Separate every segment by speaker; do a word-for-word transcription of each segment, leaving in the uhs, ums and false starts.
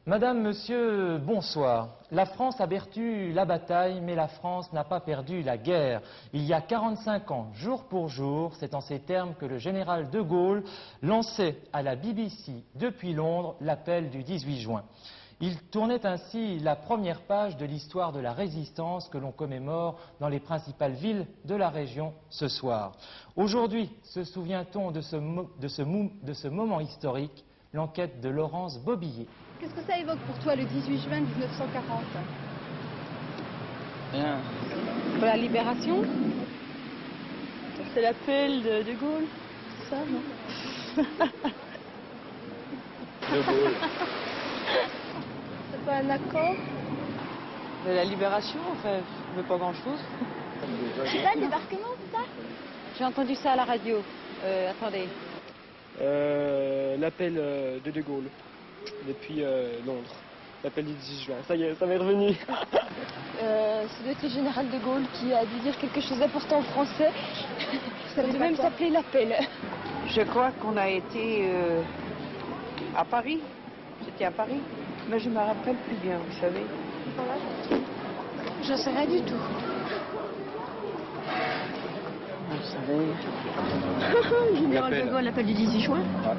Speaker 1: Madame, Monsieur, bonsoir. La France a perdu la bataille, mais la France n'a pas perdu la guerre. Il y a quarante-cinq ans, jour pour jour, c'est en ces termes que le général de Gaulle lançait à la B B C depuis Londres l'appel du dix-huit juin. Il tournait ainsi la première page de l'histoire de la résistance que l'on commémore dans les principales villes de la région ce soir. Aujourd'hui, se souvient-on de ce, de ce, de ce moment historique, l'enquête de Laurence Bobillet.
Speaker 2: Qu'est-ce que ça évoque pour toi le dix-huit juin mille neuf cent quarante?
Speaker 3: Rien.
Speaker 2: Pour la libération?
Speaker 4: C'est l'appel de De Gaulle, c'est ça, non?
Speaker 3: De Gaulle.
Speaker 2: C'est pas un accord?
Speaker 4: De la libération, enfin, mais pas grand-chose.
Speaker 2: C'est ça, le débarquement, c'est ça?
Speaker 4: J'ai entendu ça à la radio. Euh, attendez.
Speaker 5: Euh, l'appel euh, de De Gaulle, depuis euh, Londres. L'appel du dix-huit juin. Ça y est, ça m'est revenu.
Speaker 2: euh, Ça doit être le général de Gaulle qui a dû dire quelque chose d'important en français. Ça devait même s'appeler l'appel.
Speaker 6: Je crois qu'on a été euh, à Paris. C'était à Paris. Mais je me rappelle plus bien, vous savez.
Speaker 2: Voilà. Je sais rien du tout.
Speaker 6: Vous savez.
Speaker 2: Général de Gaulle, l'appel du dix-huit juin.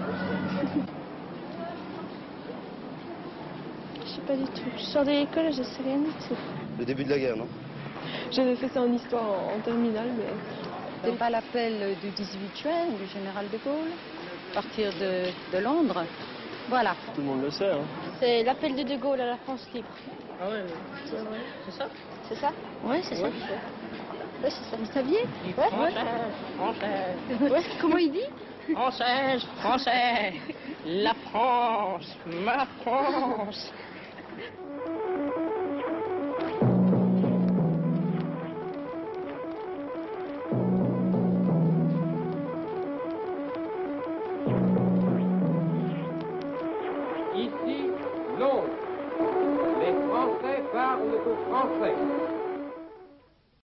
Speaker 2: Je sais pas du tout. Je sors de l'école, je sais rien du tout.
Speaker 7: Le début de la guerre, non?
Speaker 2: J'avais fait ça en histoire en, en terminale, mais...
Speaker 4: C'est pas l'appel du dix-huit juin du général de Gaulle, à partir de, de Londres. Voilà.
Speaker 5: Tout le monde le sait, hein.
Speaker 2: C'est l'appel de De Gaulle à la France libre.
Speaker 5: Ah ouais, c'est ça?
Speaker 2: C'est ça?
Speaker 4: Oui, c'est ça.
Speaker 2: Ouais, c'est ça. Vous saviez? Ouais.
Speaker 3: Française, française,
Speaker 2: Ouais. Comment il dit?
Speaker 3: française, français, la France, ma France. Ici, Londres. Les Français parlent au français.